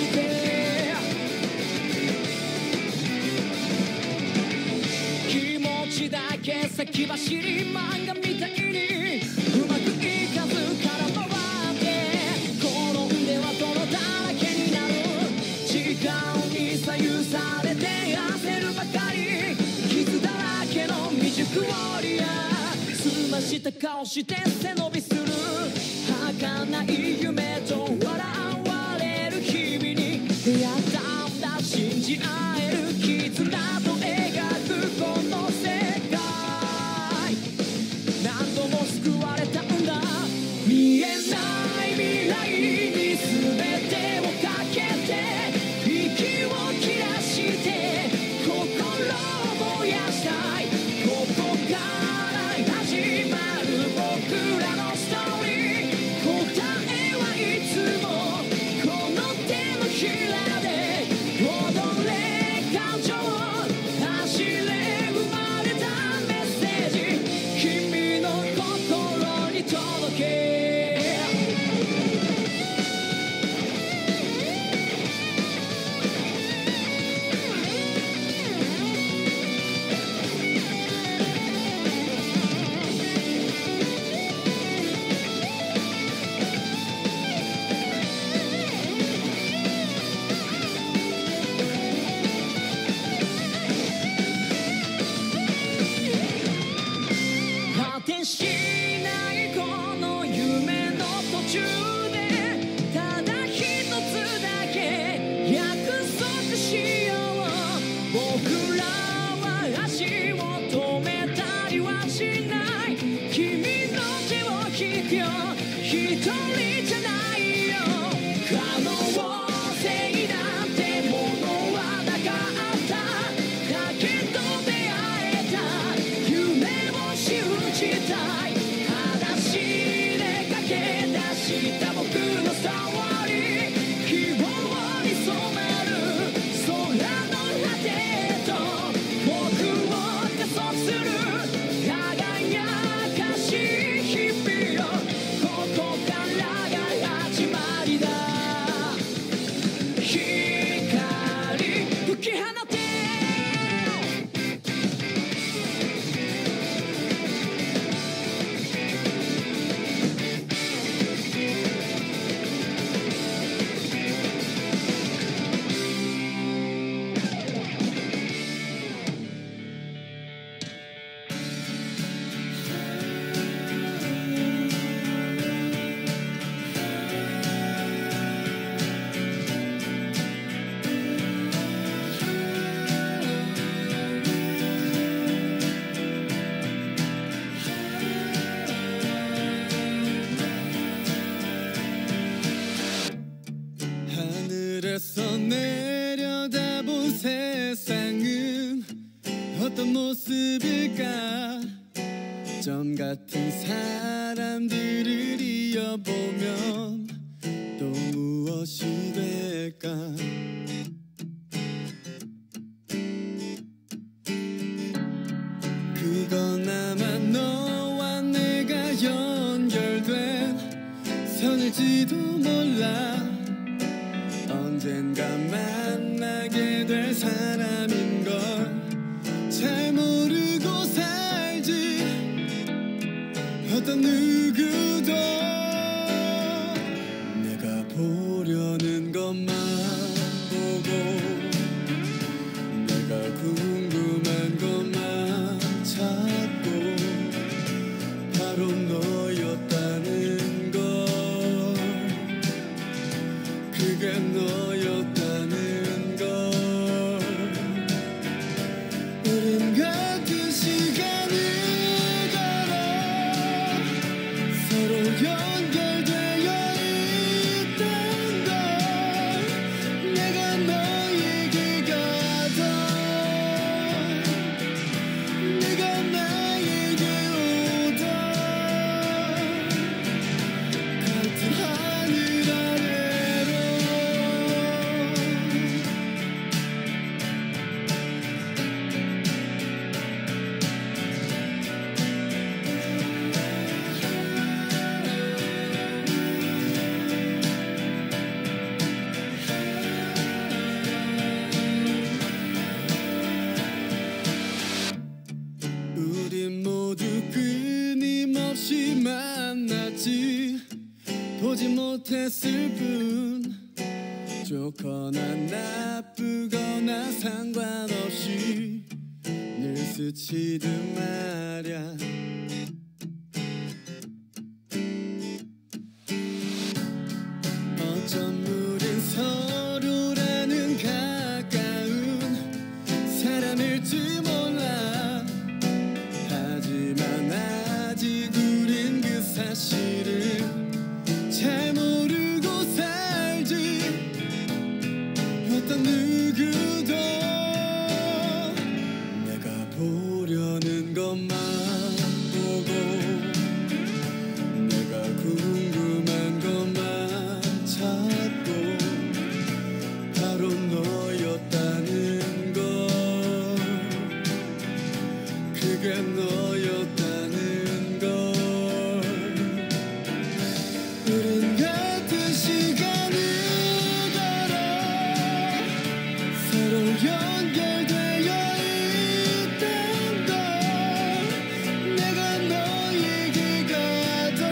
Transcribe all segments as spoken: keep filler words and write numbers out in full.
して気持ちだけ先走り漫画みたいにうまくいかず空回って転んでは泥だらけになる時間に左右されて焦るばかり傷だらけの未熟ウォリアー澄ました顔して背伸びする儚い夢と笑われる日々に出会ったんだ信じ合える絆と描くこの世界何度も救われたんだ見えない未来に全てをかけて息を切らして心を燃やしたいここから始まる僕らのストーリー答えはいつもこの手のひらで踊れ感情走れ生まれたメッセージ君の心に届け果てしないこの夢の途中でただ一つだけ約束しよう僕らは足を止めたりはしない君の手を引くよ一人じゃないよ可能性なんてものはなかっただけど出会えた夢を信じたい裸足で駆け出した僕のストーリー希望に染まる空の果てへと僕を加速する輝かしい日々よここからが始まりだ光吹き放て 하늘에서 내려다본 세상은 어떤 모습일까 점 같은 사람들을 이어보면 또 무엇이 될까 그건 아마 너와 내가 연결된 선일지도 몰라 언젠가 만나게 될 사람인걸 잘 모르고 살지 어떤 누구도 내가 보려는 것만 보고 내가 궁금한 것만 찾고 바로 너였다는 걸 그게 너였다는 걸 우린 같은 시간을 걸어 서로 연결되어 있던 걸 내가 너에게 가던 네가 나에게 오던 같은 하늘 아래로 슬픈 좋거나 나쁘거나 상관없이 늘 스치듯 말야. 어쩜 우린 서로라는 가까운 사람일지 몰라. 하지만 아직 우린 그 사실을 잘 모르고 살지. 어떤 누구도 내가 보려는 것만 보고 내가 궁금한 것만 찾고 바로 너였다는 걸. 그게 너였다는 걸. 우린 같은 시간을 걸어 서로 연결되어 있던 걸. 내가 너에게 가던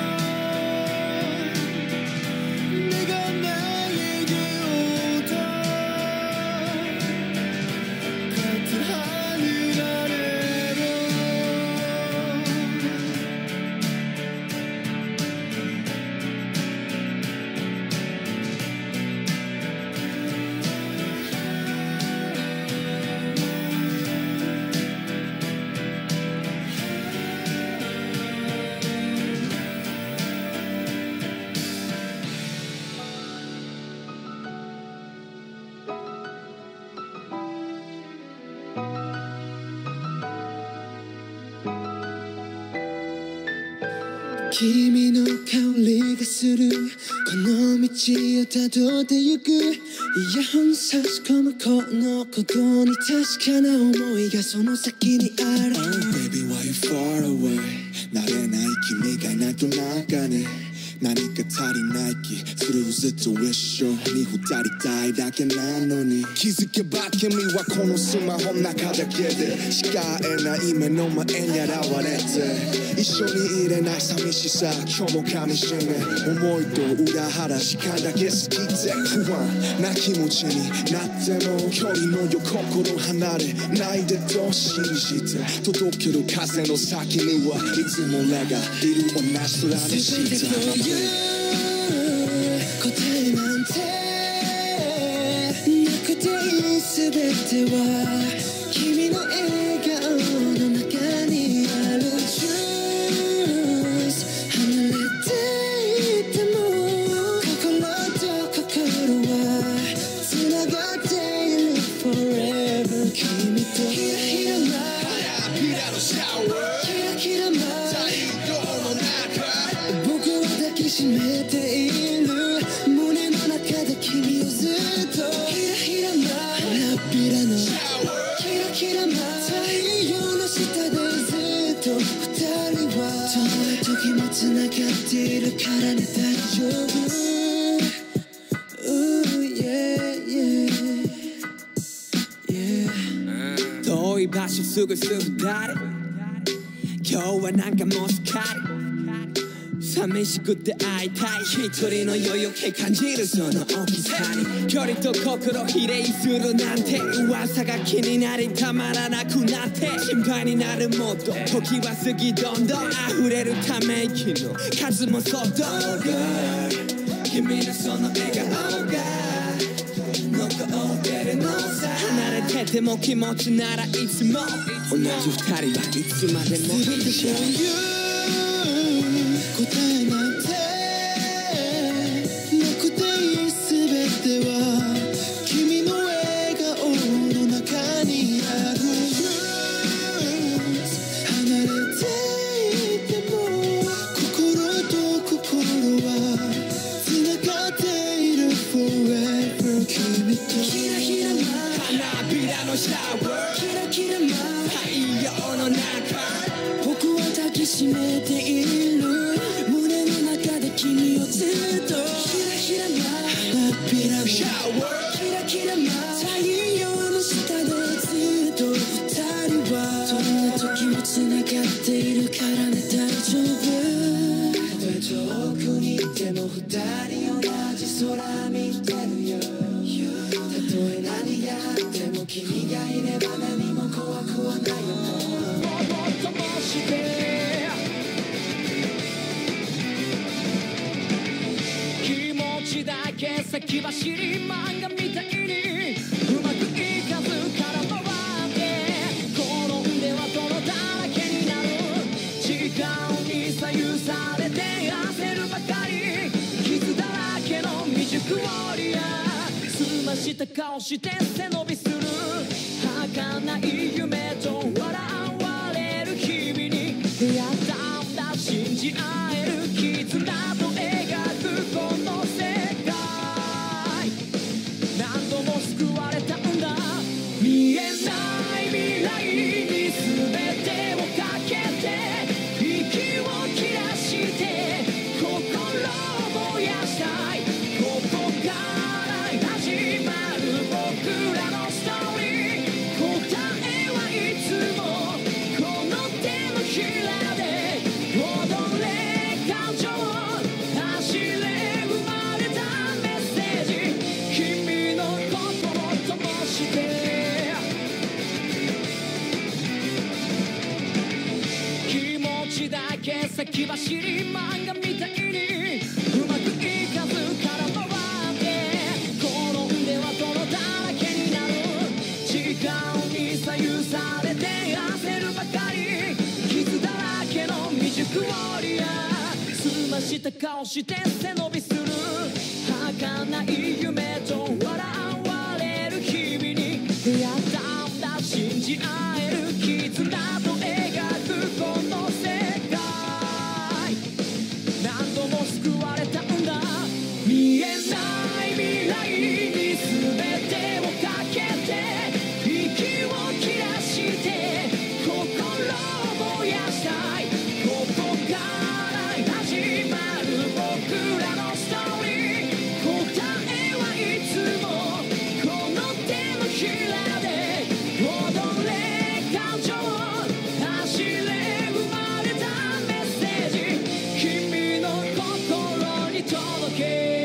내가 나에게 오던 같은 하늘 아래로. 君の香りがするこの道をたどってゆく。イヤホン差し込むこのことに確かな思いがその先にある。 Oh baby why you far away. 慣れない君がいないとなんかね何か足りない気する。ずっと一緒に二人たいだけなのに気づけば君はこのスマホの中だけでしか会えない目の前に現れて一緒にいれない寂しさ今日も噛みしめ思いと裏腹時間だけ過ぎて不安な気持ちになっても距離のよ心離れないでと信じて届ける風の先にはいつも俺がいる同じ空の下。答えなんてなくていいすべては君の笑顔の中にある。離れていても心と心はつながっている Forever 君とひらひらな花びらのシャワーキラキラな太陽の中僕は抱きしめている。胸の中で君をずっとひらひらな花びらのシャワーキラキラな太陽の下でずっと二人はどんな時もつながっているからね大丈夫。Ooh, yeah, yeah, yeah. 遠い場所すぐすぐ二人今日はなんかもうすっかり寂しくて会いたい一人の余裕気感じるその大きさに距離と心比例するなんて噂が気になりたまらなくなって心配になるもっと時は過ぎどんどん溢れるため息の数もそっと Oh God 君のその笑顔が残ってるのさ離れてても気持ちならいつも同じ二人はいつまでも一緒。答えなんてなくていいすべては君の笑顔の中にある。離れていても心と心はつながっている Forever 君とひらひらな花びらのシャワーキラキラな太陽の中僕は抱きしめている。胸の中で君をずっとひらひらな花びらのシャワーキラキラな太陽の下でずっと二人はどんな時もつながっているからね大丈夫。たとえ遠くにいても二人同じしてるよ。たとえ何があっても君がいれば何も怖くはないよ。もっともして気持ちだけ先走り漫画みたいにうまくいかず空回って転んでは泥だらけになる。時間に左右されて焦るばかり傷だらけの未熟ウォリアー。澄ました顔して背伸びする儚い夢と笑われる日々に出会ったんだ。信じ合える絆と描くこの世界何度も救われたんだ。見えない未来に全てをかけて息を切らして心を燃やしたい。ここから始まる僕らのストーリー。答えはいつもこの手のひらで踊れ感情走れ生まれたメッセージ。君の心ともして気持ちだけ先走り漫画みたいにうまくいかず空回って転んでは泥だらけになる。時間に左右されて焦るばかり傷だらけの未熟ウォリアー。澄ました顔して背伸びする儚い夢と笑われる日々に出会ったんだ。信じ合える絆と描くこの世界何度も救われたんだ。見えない未来に全てをかけて息を切らして心を燃やしたい。ここから始まる僕らのストーリー。答えはいつもこの手のひらで踊れ感情走れ生まれたメッセージ。君の心に届け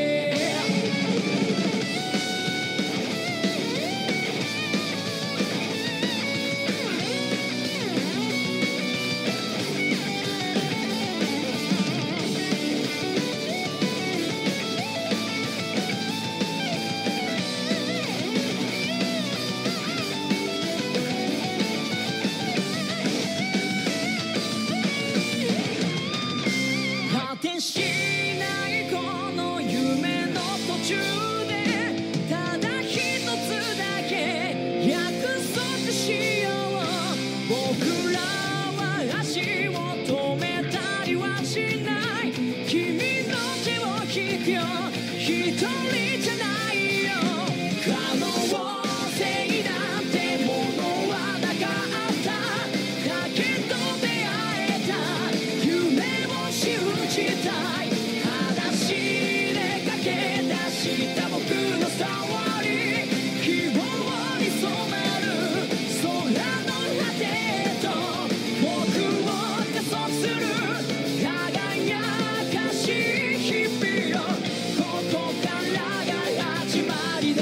果てしないこの夢の途中でただ一つだけ約束しよう。僕らは足を止めたりはしない。君の手を引くよ一人じゃないよ。可能性なんてものはなかった。だけど出会えた夢を信じたい。裸足で駆け出した僕のストーリー。希望に染まる空の果てへと僕を加速する輝かしい日々よ。ここからが始まりだ。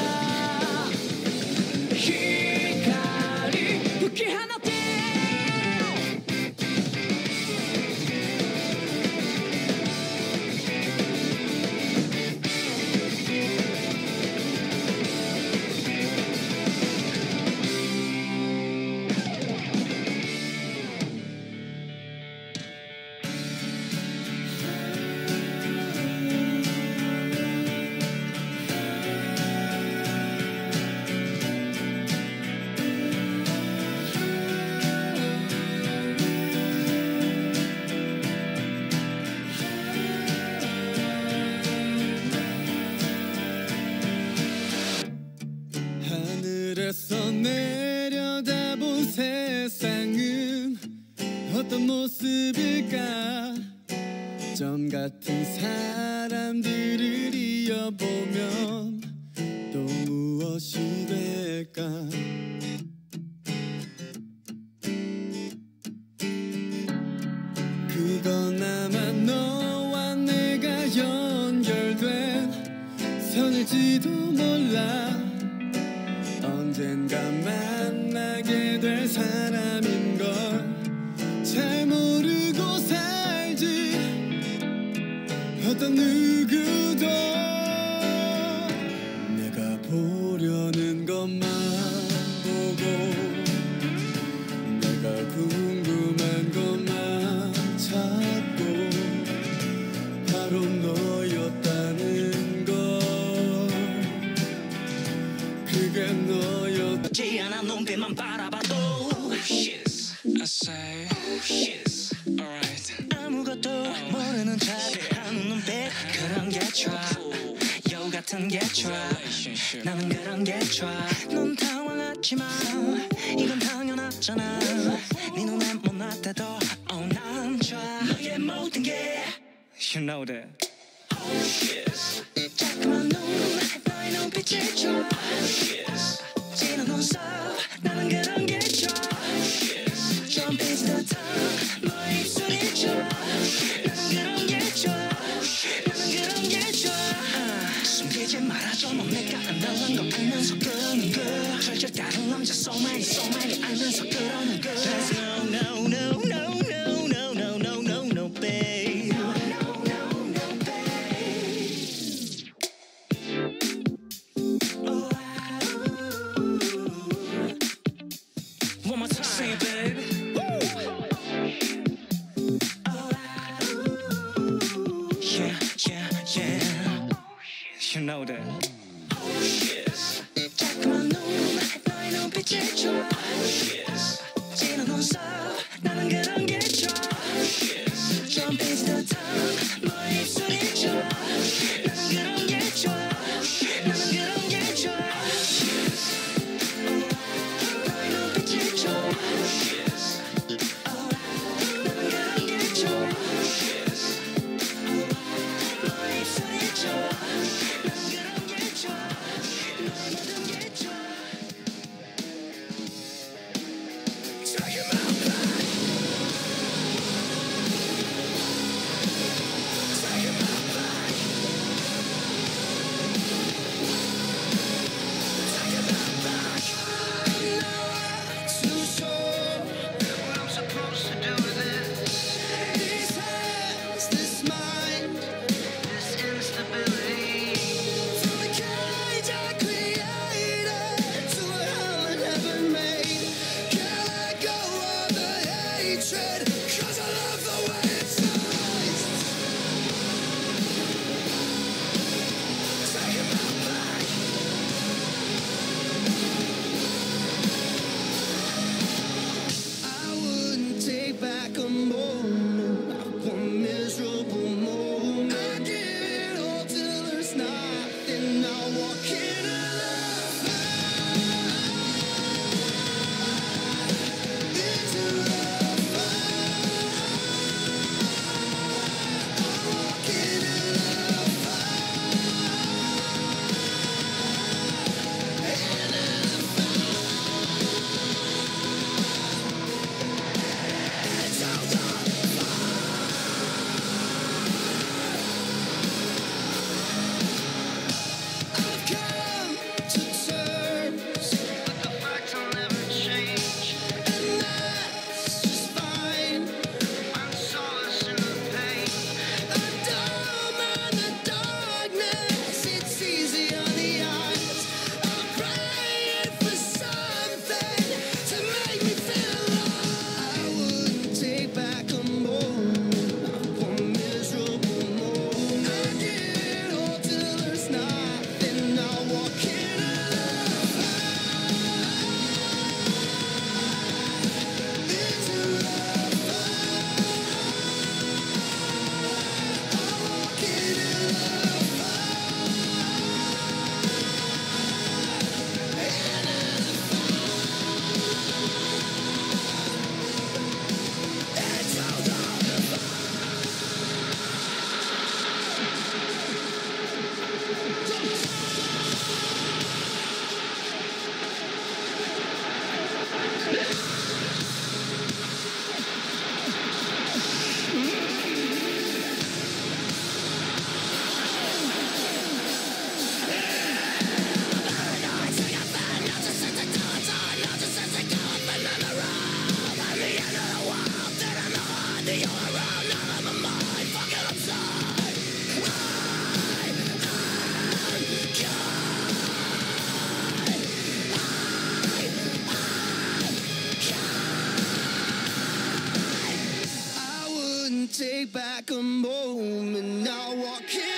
光吹き放て 하늘에서 내려다본 세상은 어떤 모습일까. 점 같은 사람들을 이어보면 또 무엇이 될까. 그건 아마 너와 내가 연결된 선일지도 몰라 언젠가 만나게 될 사람인 걸 잘 모르고 살지 어떤 누구도 내가 보려는 것만 보고 내가 궁금한 것만 찾고 바로 너였다는 걸 그게 너였지 않아 눈빛만 바라봐도 oh, shit. I say oh, shit. Alright. 아무것도 oh. 모르는 척 하는 눈빛 그런 게 좋아 여우 같은 게 좋아 나는 그런 게 좋아 넌 당황하지 마 이건 당연하잖아 네 눈에 못났대도 oh, 난 좋아 너의 모든 게 You know that Oh shit 자꾸만 눈 너의 눈빛이 좋아 Oh shit 진한 눈썹 나는 그런 게 좋아 Oh shit 좀 비슷한 너의 입술이 좋아 Oh shit 나는 그런 게 좋아 Oh shit 나는 그런 게 좋아 uh, 숨기지 말아줘 넌 내가 안달난 거 알면서 그러는 거 절절 다른 남자 so many so many 알면서 그러는 거 There's no no no no no no no no no no babe no no no no babe oh, one more time say it baby yeah yeah yeah you know that oh shit 자꾸만 눈 너의 눈빛이 좋아 oh shit 진한 눈썹 나는 그런 게 좋아 oh shit 좀 비슷한 너의 입술이 좋아 oh shit 나는 그런 게 좋아 oh shit 나는 그런 게 좋아 oh shit 너의 눈빛이 좋아 oh shit 나는 그런 게 좋아 oh shit 너의 입술이 좋아 나는 그런 게 좋아 너의 모든 게 좋아 Take your mouth back Take your mouth back Take your mouth back I'm not too sure what I'm supposed to do with this These hands, this mind This instability From the cage I created To a hell I never made Can't let go of the hatred Cause I love the way it tastes Take it back I wouldn't take back a moment Not one miserable moment I give it all till there's nothing I walk into the fire Into the fire I walk into the fire Into the fire It's all done take back a moment. Now walk in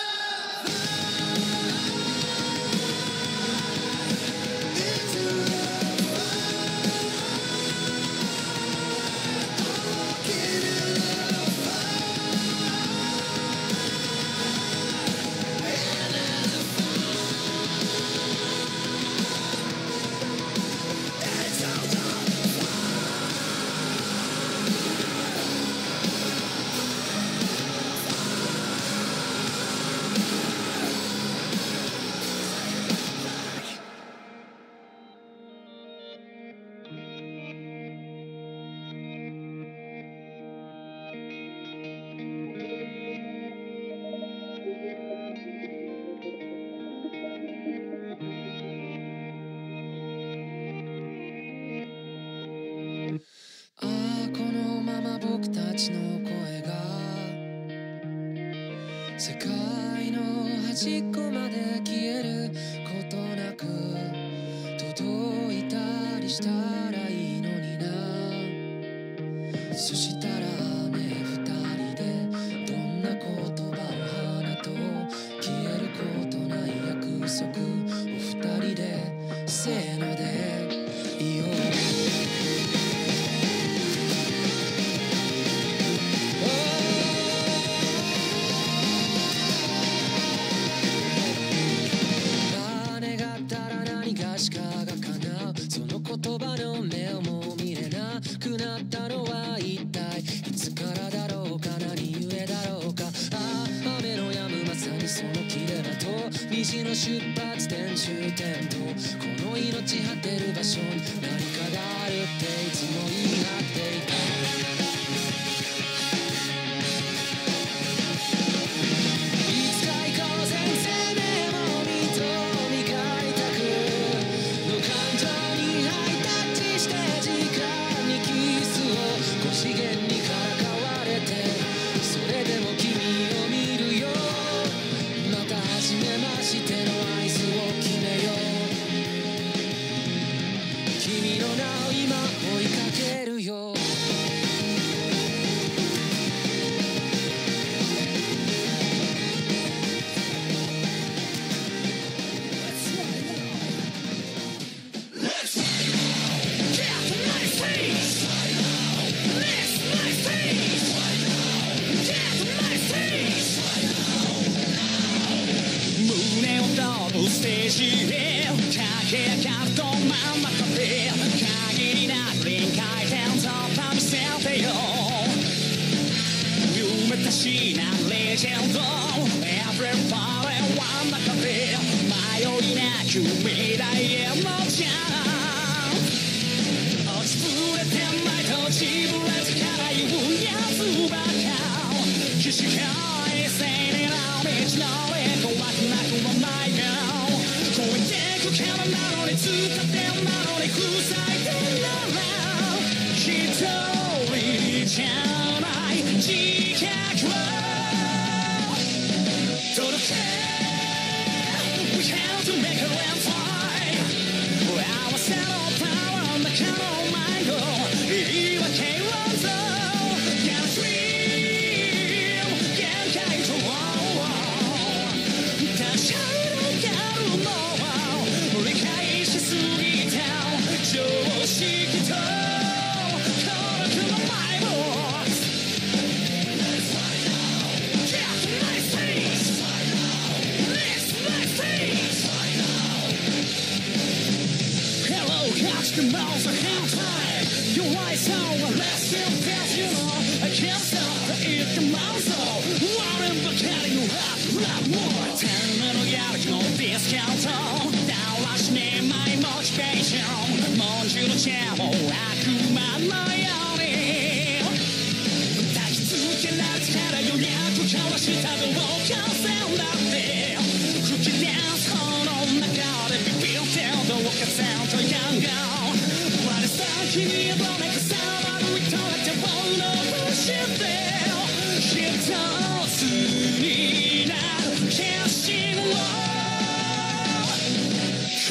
世界の端っこまで消えることなく届いたりしたらいいのにな。そしたらね二人でどんな言葉を花と消えることない約束を二人でせーので言おう。言葉の目をも見れなくなったのは一体いつからだろうか、何故だろうか。ああ雨の止むまさにその切れ間と虹の出発点終点とこの命果てる場所に何かがあるっていつも言い張っていた。いつか行こう先生目も見と磨いたくの感情にして時間にキスをご次元にからかわれてそれでも君を見るよ。また初めましての合図を決めよう。君の名を今追いかけるよ。ステージへ駆け上がるど真ん中で限りなく臨界点突破見せてよ。夢たしなレジェンド Everybody 真ん中で迷いなく未来へのジャンプ。落ちぶれてないと自分でつから言うやつばか起死回生になる道の上怖くなくもないが超えてくからなのに使ってなのに塞いでなら一人じゃない自覚を届け We have to make a land fly 合わせのパワーの中のマインド言い訳はそう Can dream 限界と立ち上がるの理解しすぎた常識と孤独のマイボックス Let's find out Get the nice things Let's nice things find out Hello, catch the mouse a hand time Your eyes are less than fast You know, I can't stop to eat the mouse What in the cat you have to love more 天然のやる気のディスカウントねマイモチベーション文字のチェーも悪魔のように抱きつけられてからようやく交わした同感線だって吹き出す炎の中でビビってどうかせんとやんが我先にどめかさまる人が手を伸ばして一つになる決心をWe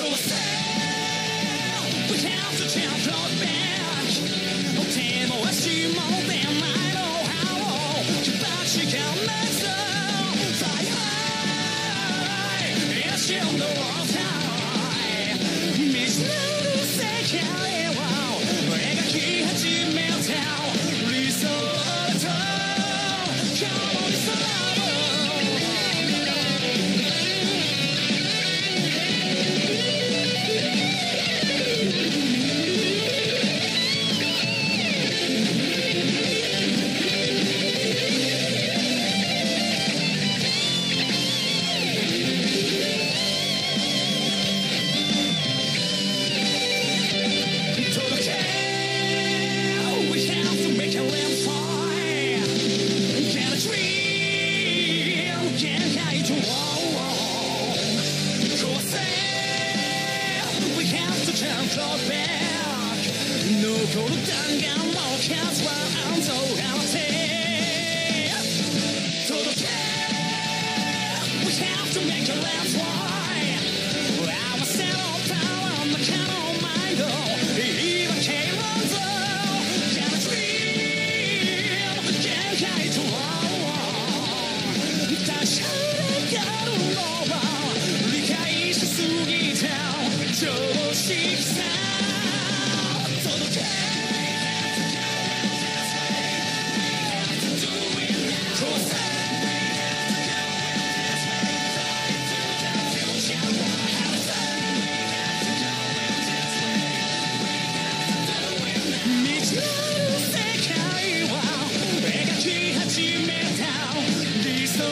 have to jump right back 手も足も出ないの How can't go back 残る弾丸の数は暗号合わせ届け We have to make a last fly 合わせろパワー中のマインド言い訳論争 Gonna dream 限界と確かめてるのは理解しすぎた常識さ届け未知なる世界を描き始めた理想と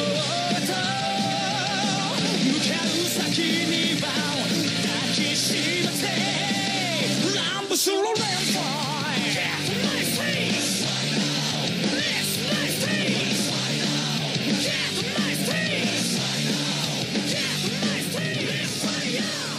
向かう先には抱きしめて乱舞する連載 Get my face Let's my face Get my face Get my face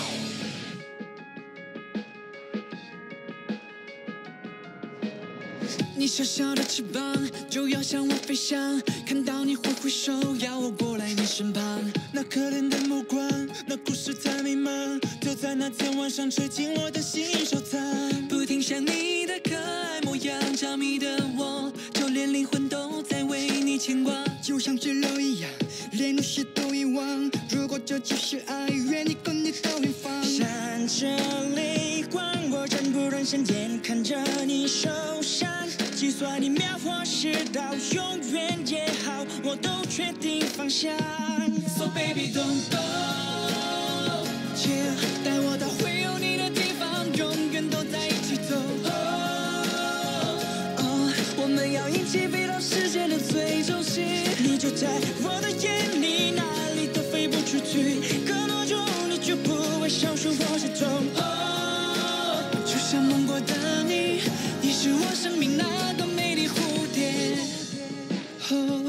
你小小的翅膀就要向我飞翔，看到你挥挥手，要我过来你身旁。 那可怜的目光，那故事太迷茫，就在那天晚上吹进我的心收藏。 不停想你的可爱模样，着迷的我，就连灵魂都在为你牵挂。 就像坠落一样，连那些都遗忘。如果这就是爱，愿你跟你到远方。 闪着泪光，我真不忍心眼看着你受伤。就算你秒或是刀，永远也好，我都确定方向。So baby don't go， yeah， 带我到会有你的地方，永远都在一起走。Oh， oh， 我们要一起飞到世界的最中心。你就在我的眼里，哪里都飞不出去。隔多久你就不会消失我心中。Oh， 就像梦过的你，你是我生命那个美丽蝴蝶。Oh，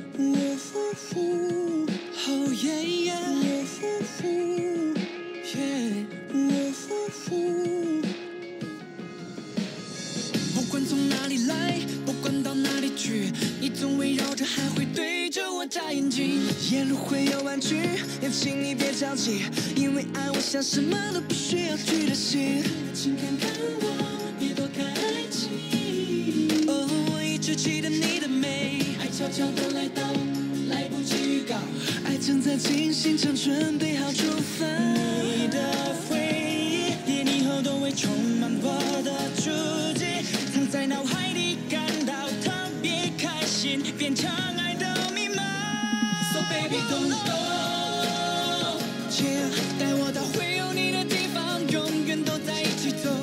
Oh yeah yeah， yeah， 不管从哪里来，不管到哪里去，你总围绕着，还会对着我眨眼睛。夜路会有弯曲，也请你别着急，因为爱我想什么都不需要去的心。请看看我，别躲开爱情。哦，我一直记得你的美，爱悄悄地来到。来不及预告，爱正在进行中，准备好出发。你的回忆，连以后都会充满我的足迹，藏在脑海里，感到特别开心，变成爱的密码。So baby don't go， yeah， 带我到会有你的地方，永远都在一起走。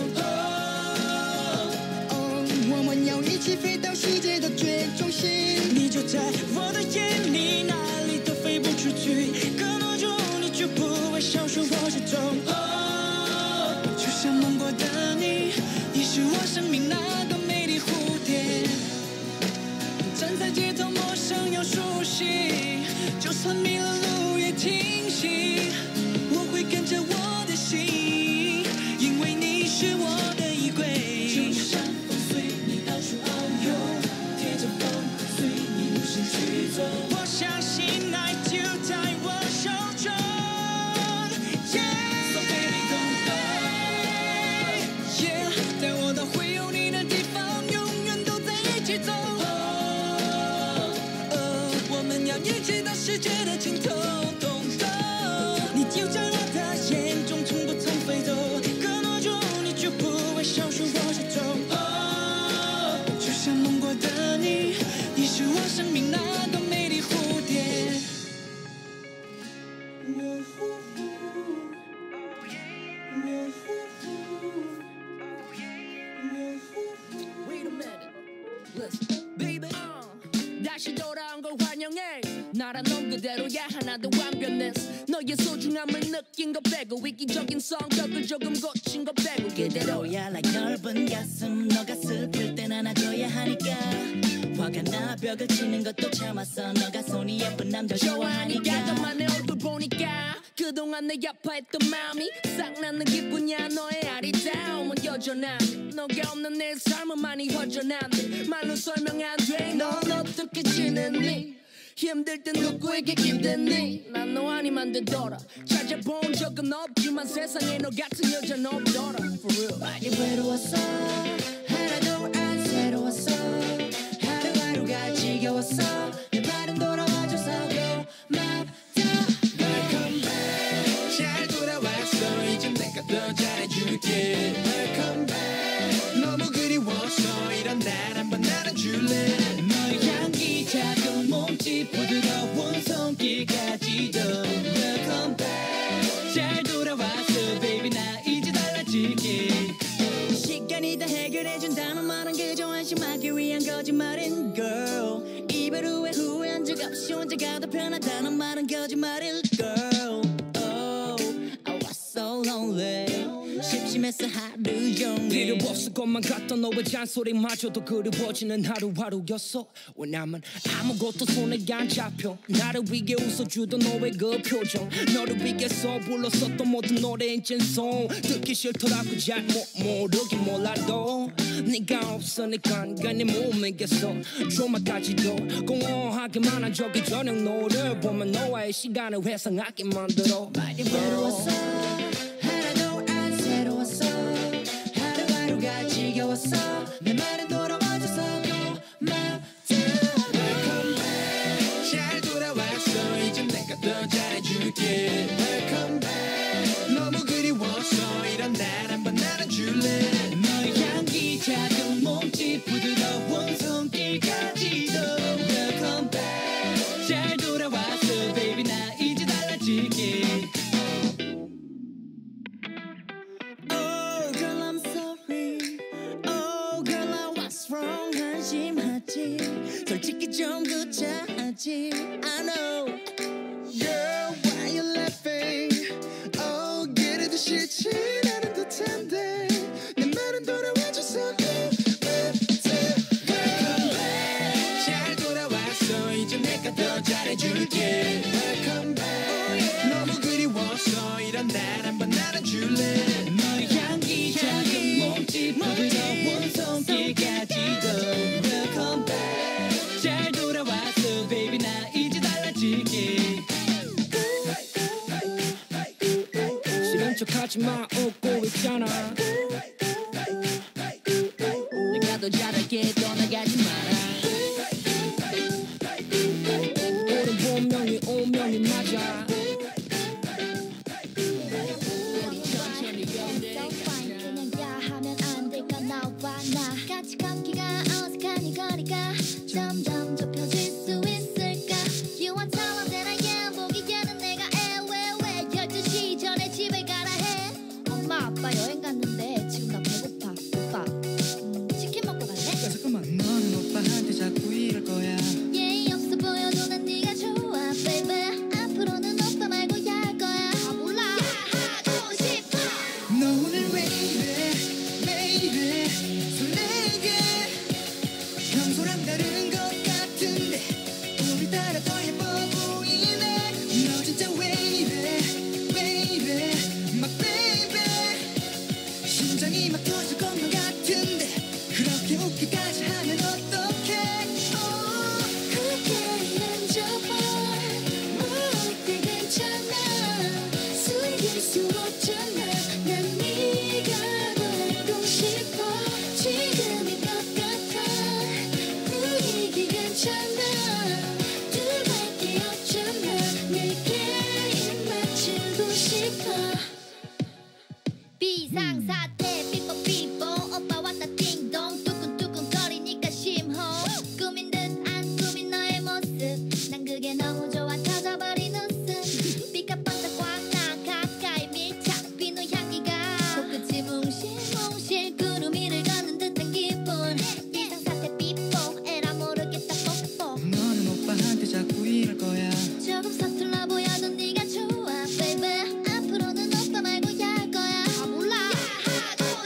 哦，我们要一起飞到世界的最中心。 你就在我的眼里，哪里都飞不出去。隔多久你就不会消失我心中。哦，就像梦过的你，你是我生命那个美丽蝴蝶。站在街头，陌生又熟悉，就算迷了路也清晰。我会跟着我的心，因为你是我的依归。就像风随你到处遨游，贴着风。随你无声去走，我相信爱就在我手中。Yeah， So baby don't go， Yeah， 带我到会有你的地方，永远都在一起走。Oh， oh， 我们要一起到世界的尽头。Don't go， 你就在我的眼中，从不曾飞走。隔多久你就不会消失我心中。Oh， 就像梦过的你。你是我生命那个美丽蝴蝶。Wait a minute, listen, baby. 다시 돌아온 걸 환영해. 나란 넌 그대로야 하나도 완벽했어. 너의 소중함을 느낀 거 빼고 이기적인 성격을 조금 고친 거 빼고 그대로야 like 넓은 가슴 너가 슬플 땐 안아줘야 하니까. 화가 나 벽을 치는 것도 참았어 너가 손이 예쁜 남자 좋아하니까 너만 내 얼굴 보니까 그동안 내 아파했던 마음이 싹 나는 기분이야 너의 아리따움은 여전한 너가 없는 내 삶은 많이 허전한데 말로 설명 안 돼 넌 어떻게 지냈니 힘들 땐 누구에게 기대니 난 너 아니면 되더라 찾아본 적은 없지만 세상에 너 같은 여자는 없더라 For real 많이 외로웠어 하나도 안 새로웠어 하루하루가 지겨웠어 내 발은 돌아와줘서 고맙다 Welcome back 잘 돌아왔어 이젠 내가 더 잘해줄게 Welcome back 너무 그리워서 이런 날 한번 나눠줄래 너의 향기 작은 몸짓 부드러운 손길까지도 Welcome back 잘 돌아왔어 baby 나 이제 달라질게 시간이 다 해결해준다는 말은 그저 안심하기 위한 거짓말인 girl 이별 후에 후회한 적 없이 혼자가 더 편하다는 말은 거짓말일 girl Oh I was so lonely 심심해서 하루 종일 필요 없을 것만 같던 너의 잔소리마저도 그리워지는 하루하루였어 왜냐면 아무것도 손에 안 잡혀 나를 위해 웃어주던 너의 그 표정 너를 위해서 불렀었던 모든 노래인 찐송 듣기 싫더라고 잘 못 모르긴 몰라도 네가 없으니까 괜히 못 믿겠어 조마까지도 공허하기만 한 저기 저녁 노를 보면 너와의 시간을 회상하게 만들어 많이 외로웠어 하나도 안 새로웠어 하루하루가 지겨웠어 내 말은 돌아와줘서 고맙다 Welcome back 잘 돌아왔어 이젠 내가 더 잘해줄게 Welcome back 너무 그리워서 이런 날 한번 나눠줄래 너의 향기 작은 몸짓 부드러운 손길까지도 Welcome back 잘 돌아왔어 baby 나 이제 달라질게 Oh girl I'm sorry Oh girl I was wrong 한심하지 솔직히 좀 구차하지 I know Girl why you laughing Oh 그래도 싫지 않은 듯한데 내 말은 돌아와줘서 Welcome back 잘 돌아왔어 이제 내가 더 잘해줄게 Welcome back 너무 그리워서 이런 날 한번 나눠줄래 너의 향기 작은 몸짓 부드러운 손길까지도 Welcome back 잘 돌아왔어 baby 나 이제 달라질게 싫은 척하지마 웃고 있잖아 내가 더 잘할게 떠나가지 마라 오늘 본명이 운명이 맞아 그냥 야하면 안 될까 나와 나 같이 걷기가 어색한 이 거리가 점점 좁혀질 수 있을까 You want time that I am 보기에는 내가 애왜왜 열두 시 전에 집에 가라 해 엄마 아빠 여행 갔는데 지금 나 배고파 오빠 음, 치킨 먹고 갈래? 야 잠깐만 너는 오빠한테 자꾸 이럴 거야 예의 없어 보여도 난 네가 좋아 baby 앞으로는 오빠 말고 야할 거야 아 몰라 야하고 싶어 너 오늘 왜 이래 왜 이래 설레게 평소랑 다른 것 같은데 오늘따라 더 예뻐 보이네 너 진짜 왜 이래 왜 이래 막 baby 심장이 막 터질 것만 같은데 그렇게 웃기까지 하면 어떡해 어, 그렇게 만져봐 뭐때 괜찮아 숨길 수 없잖아 난 네가 더 알고 싶어 지금인 것 같아 분위기 괜찮아 두 밖에 없잖아 내게 입 맞추고 싶어 비상사태 삐뽀삐뽀 오빠 왔다 띵동 뚜끈뚜끈 거리니까 심호 꾸민 듯 안 꾸민 너의 모습 난 그게 너무 좋아 터져버린 웃음 비가 번쩍 꽉나 가까이 밀착 비누 향기가 코끝이 뭉실뭉실 구름 위를 걷는 듯한 기분 비상사태 삐뽀 에라 모르겠다 뽀뽀 너는 오빠한테 자꾸 이럴 거야 조금 서툴러 보여도 네가 좋아 baby 앞으로는 오빠 말고 야할 거야 아 몰라 야하고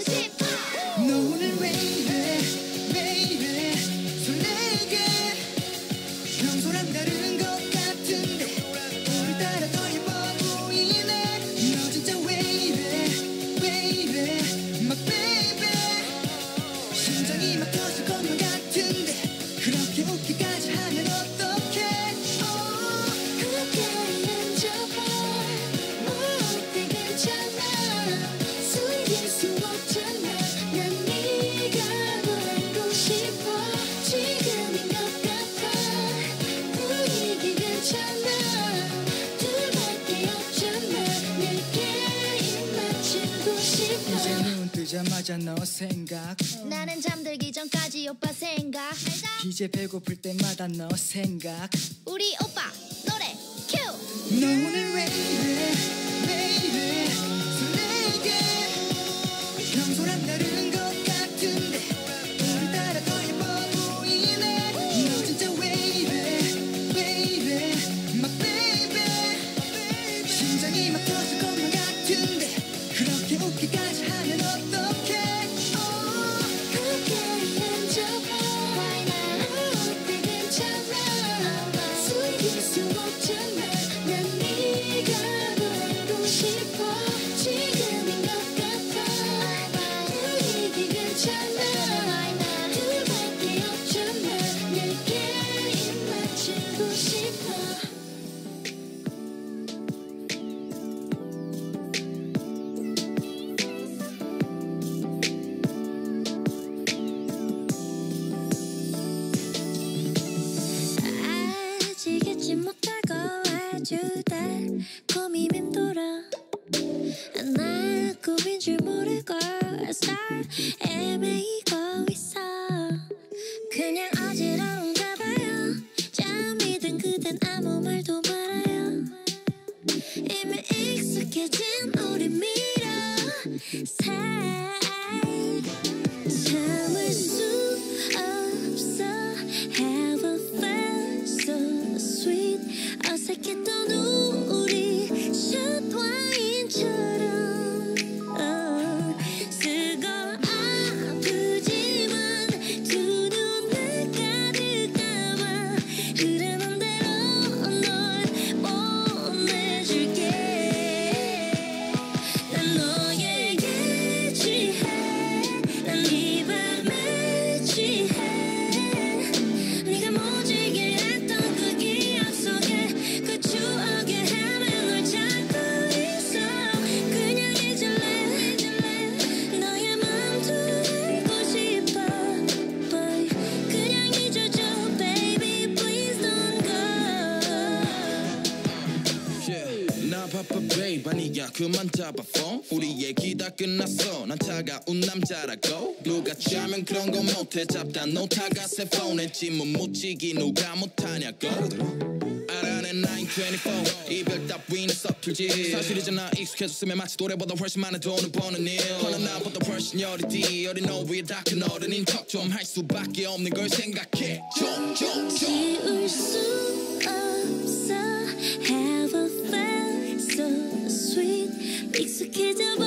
이제 눈 뜨자마자 너 생각 나는 잠들기 전까지 오빠 생각 이제 배고플 때마다 너 생각 우리 오빠 노래 큐 너 오늘 왜 이래 왜 이래 설레게 평소랑 다른 것 같은데 오늘따라 더 예뻐 보이네 너 진짜 왜 이래 왜 이래 My baby 심장이 막 터질 것만 같은데 그렇게 웃기까지 하면 어떡해 그렇게 앉아봐 Why not 어때 괜찮아 숨길 수 없잖아 난 네가 더 알고 싶어 지금인 것 같아 분위기 괜찮아 Why not 그밖에 없잖아 내게 입 맞추고 싶어 아직 잊지 못하고 아주 달콤히 맴돌아 나 꿈인 줄 모르고 애매히고 있어 그냥 어지러운가 봐요 잠이 든 그댄 아무 말도 말아요 이미 익숙해진 우리 미러 사이 참을 수 없어 Have a fun so sweet 어색했던 우리 샷 와인처럼 어, 쓰고 아프지만 두 눈을 가득 감아 흐르는 대로 널 보내줄게 난 너에게 취해 난 이 밤에 취해 네가 무지개 했던 그 기억 속에 그 추억에 헤매 널 찾고 있어 그냥 잊을래 너의 맘도 알고 싶어 Boy 그냥 잊어줘 baby please don't go Yeah, 나 바빠 babe 아니야 그만 잡아 phone 우리 얘기 다 끝났어 난 차가운 남자라고 누가 짜면 그런 거 못해 잡다 놓다가 새 폰에 질문 묻히기 누가 못하냐고 알아낸 나인 이십사 이별 따위는 서툴지 사실이잖아 익숙해졌으면 마치 노래보다 훨씬 많은 돈을 버는 일 허나 나보다 훨씬 여리디 어린 너위에 다 큰 어른인 척 좀 할 수밖에 없는 걸 생각해 좀좀좀 지울 수 없어 Have a fun so sweet 익숙해져